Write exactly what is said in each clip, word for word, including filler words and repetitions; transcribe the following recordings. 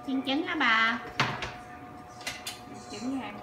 Chiên trứng hả bà? Trứng nha.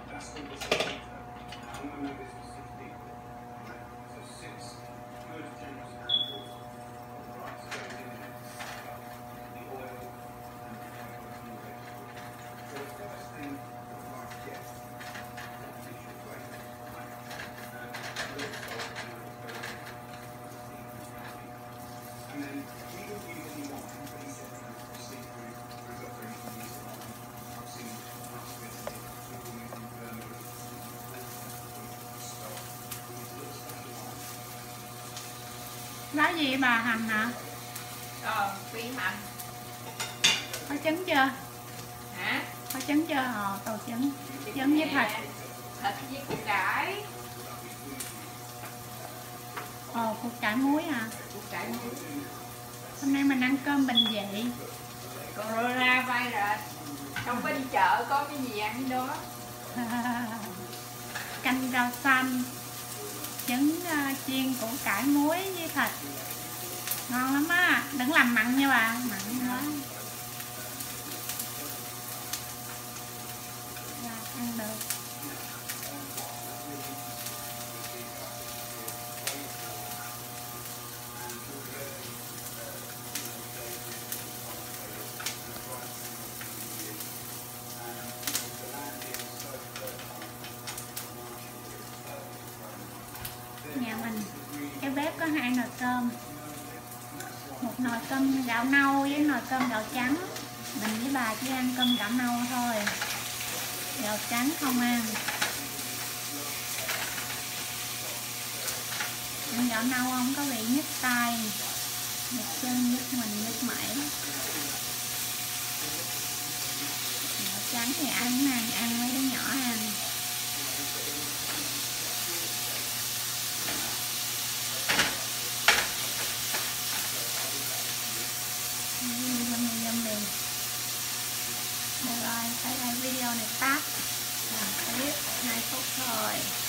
Lá gì vậy bà? Hành hả? Ờ, phi hành. Có trứng chưa? Hả? Có trứng chưa? Ờ, tàu trứng. Trứng với thịt. Thịt với củ cải. Ồ, củ cải muối hả? Củ cải muối. Hôm nay mình ăn cơm bình dị. Coronavirus. Không có đi chợ có cái gì ăn đó. Canh rau xanh, trứng uh, chiên củ cải muối với thịt, ngon lắm á. Đừng làm mặn nha bà, mặn quá. Dạ, ăn được. Nhà mình cái bếp có hai nồi cơm, một nồi cơm gạo nâu với nồi cơm gạo trắng. Mình với bà chỉ ăn cơm gạo nâu thôi, gạo trắng không ăn. Ăn gạo nâu không có bị nhức tay, nhức chân, nhức mình, nhức mẩy. Gạo trắng thì ai cũng ăn, ăn mấy đứa nhỏ ăn. Rồi, tới đây video này tắt. Làm clip hai phút thôi.